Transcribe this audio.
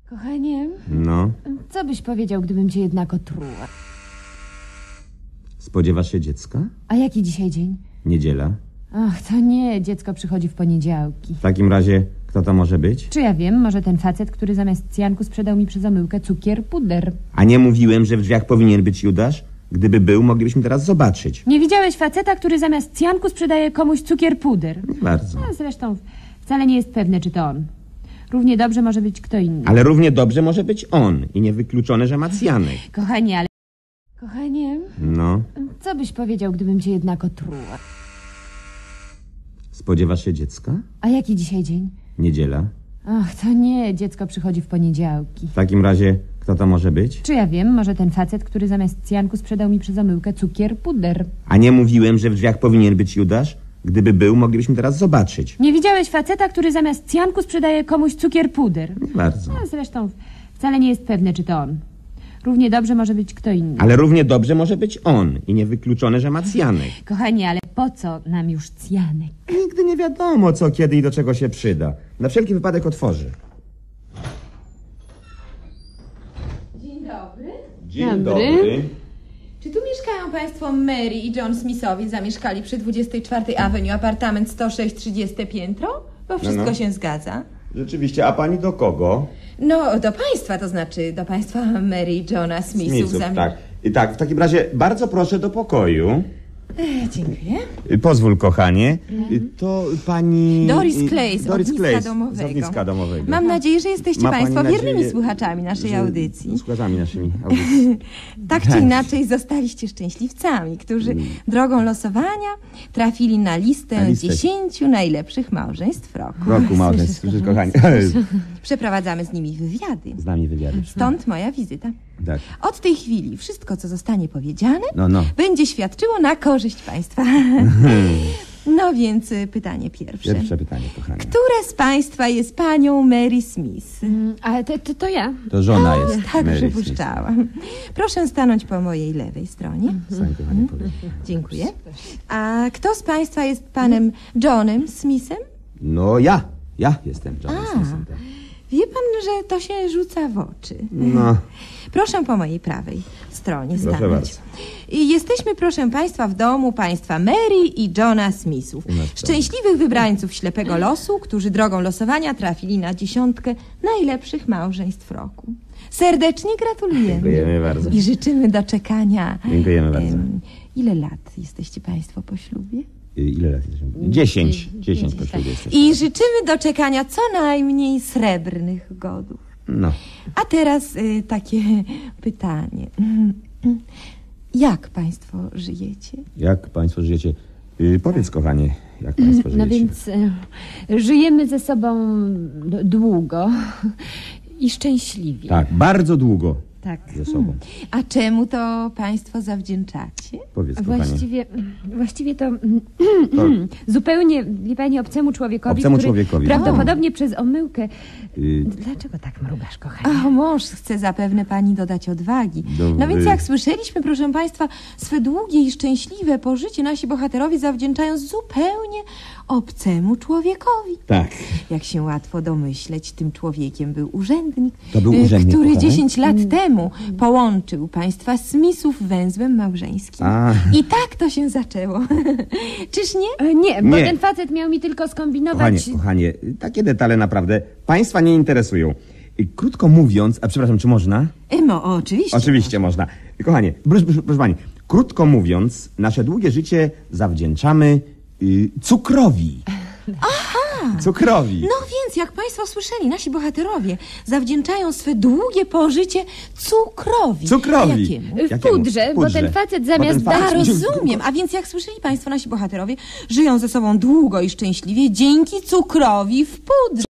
Kochanie, No, co byś powiedział, gdybym cię jednak otruła? spodziewasz się dziecka? A jaki dzisiaj dzień? Niedziela. Ach, to nie, dziecko przychodzi w poniedziałki. W takim razie, kto to może być? Czy ja wiem, może ten facet, który zamiast cjanku sprzedał mi przez omyłkę cukier puder. A nie mówiłem, że w drzwiach powinien być Judasz? Gdyby był, moglibyśmy teraz zobaczyć. Nie widziałeś faceta, który zamiast cjanku sprzedaje komuś cukier puder? Nie bardzo. A zresztą wcale nie jest pewne, czy to on. Równie dobrze może być kto inny. Ale równie dobrze może być on i niewykluczone, że ma cjanek. Kochanie, ale... Kochanie, No, co byś powiedział, gdybym cię jednak otruła? spodziewasz się dziecka? A jaki dzisiaj dzień? Niedziela. Ach, to nie, dziecko przychodzi w poniedziałki. W takim razie, kto to może być? Czy ja wiem, może ten facet, który zamiast cjanku sprzedał mi przez omyłkę cukier puder. A nie mówiłem, że w drzwiach powinien być Judasz? Gdyby był, moglibyśmy teraz zobaczyć. Nie widziałeś faceta, który zamiast cjanku sprzedaje komuś cukier puder? Nie bardzo. A zresztą wcale nie jest pewne, czy to on. Równie dobrze może być kto inny. Ale równie dobrze może być on i niewykluczone, że ma cjanek. Kochanie, ale po co nam już cjanek? Nigdy nie wiadomo, co, kiedy i do czego się przyda. Na wszelki wypadek otworzy. Dzień dobry. Dzień dobry. Czy tu mieszkają Państwo Mary i John Smithowie? Zamieszkali przy 24 Avenue, apartament 106, 30 piętro? Bo wszystko No. się zgadza. Rzeczywiście, a pani do kogo? No, do Państwa, to znaczy do Państwa Mary i Johna Smithów. Tak. I tak, w takim razie bardzo proszę do pokoju. Dziękuję. Pozwól, kochanie. To pani... Doris Clay z Doris ogniska Clay domowego. z ogniska domowego. Mam nadzieję, że jesteście Ma pani Państwo wiernymi nadzieję, słuchaczami naszej audycji. Słuchaczami naszymi audycji. Tak czy inaczej zostaliście szczęśliwcami, którzy drogą losowania trafili na listę Na listę. 10 najlepszych małżeństw roku. Roku małżeństw, kochani. Przeprowadzamy z nimi wywiady. Z nami wywiady. Stąd moja wizyta. Tak. Od tej chwili wszystko, co zostanie powiedziane, No. będzie świadczyło na korzyść Państwa. No więc pytanie pierwsze. Pierwsze pytanie, kochanie. Które z Państwa jest panią Mary Smith? Ale to ja. To żona jest. Tak Mary przypuszczałam. Proszę stanąć po mojej lewej stronie. Smith. Stań, kochanie, powiem. Dziękuję. A kto z Państwa jest panem Johnem Smithem? No ja jestem Johnem Smithem. Tak. Wie pan, że to się rzuca w oczy. No, Proszę po mojej prawej stronie proszę stanąć. bardzo. I jesteśmy, proszę Państwa, w domu Państwa Mary i Johna Smithów. U nas w domu. Szczęśliwych wybrańców ślepego losu, którzy drogą losowania trafili na 10 najlepszych małżeństw roku. Serdecznie gratulujemy. Dziękujemy bardzo. I życzymy doczekania. Dziękujemy bardzo. Ile lat jesteście Państwo po ślubie? Ile lat jesteśmy? 10 po ślubie jesteśmy. I życzymy doczekania co najmniej srebrnych godów. No. A teraz takie pytanie. Jak Państwo żyjecie? Jak państwo żyjecie? Powiedz, kochanie, jak państwo żyjecie? No więc żyjemy ze sobą długo i szczęśliwie. Tak, bardzo długo Tak. ze sobą. A czemu to Państwo zawdzięczacie? Powiedz, kochanie. Właściwie to zupełnie, wie pani, obcemu człowiekowi, Obcemu który człowiekowi. prawdopodobnie przez omyłkę... Y- Dlaczego tak mrugasz, kochanie? A mąż chce zapewne Pani dodać odwagi. Do- No więc jak słyszeliśmy, proszę Państwa, swe długie i szczęśliwe pożycie nasi bohaterowie zawdzięczają zupełnie obcemu człowiekowi. Tak. Jak się łatwo domyśleć, tym człowiekiem był urzędnik, To był urzędnik, który kochanie? 10 lat temu połączył państwa Smithów węzłem małżeńskim. A. I tak to się zaczęło. Czyż nie? Nie, bo Nie. ten facet miał mi tylko skombinować... Kochanie, takie detale naprawdę państwa nie interesują. Krótko mówiąc, a przepraszam, czy można? Oczywiście. Oczywiście można. Kochanie, proszę pani, krótko mówiąc, nasze długie życie zawdzięczamy cukrowi. Aha! Cukrowi. No więc, jak państwo słyszeli, nasi bohaterowie zawdzięczają swe długie pożycie cukrowi. Cukrowi. Jakiemu? W pudrze, bo ten facet zamiast Bo ten A, facet- rozumiem. A więc jak słyszeli państwo, nasi bohaterowie żyją ze sobą długo i szczęśliwie dzięki cukrowi w pudrze.